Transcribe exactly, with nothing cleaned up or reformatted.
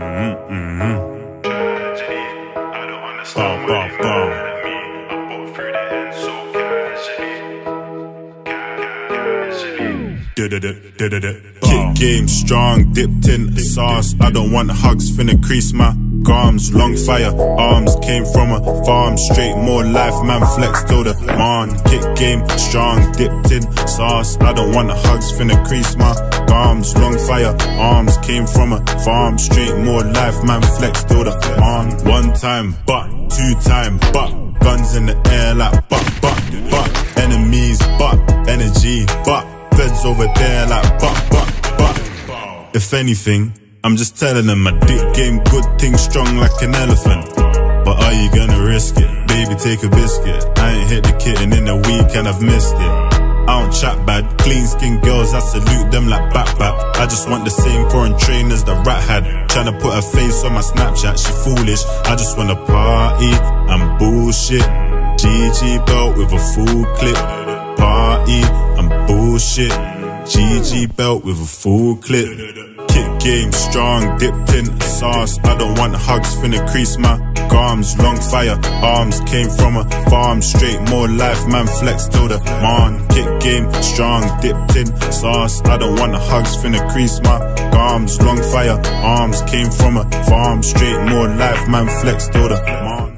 Mm-hmm, mm-hmm. I don't understand why you mad at me. I bought through the end so casually. Kick game strong, dipped in sauce. I don't want hugs, finna crease my gums. Long fire, arms came from a farm. Straight more life, man flex till the man. Kick game strong, dipped in sauce. I don't want hugs, finna crease my gums. Long fire, arms came from a farm. Straight more life, man flex till the man. One time, but two time, but guns in the air like but, but, but. Enemies, but energy, but feds over there like but, but, but. If anything, I'm just telling them my dick game good thing strong like an elephant. But are you gonna risk it? Baby, take a biscuit. I ain't hit the kitten in a week and I've missed it. I don't chat bad, clean skin girls, I salute them like bap bap. I just want the same foreign trainers that Rat had. Tryna put her face on my Snapchat, she foolish. I just wanna party and bullshit. G G belt with a full clip. Party and bullshit. G G belt with a full clip. Kick game strong, dipped in sauce. I don't want hugs, finna crease my gums. Long fire, arms came from a farm. Straight more life, man flex till the man. Kick game strong, dipped in sauce. I don't want hugs, finna crease my gums. Long fire, arms came from a farm. Straight more life, man flex till the man.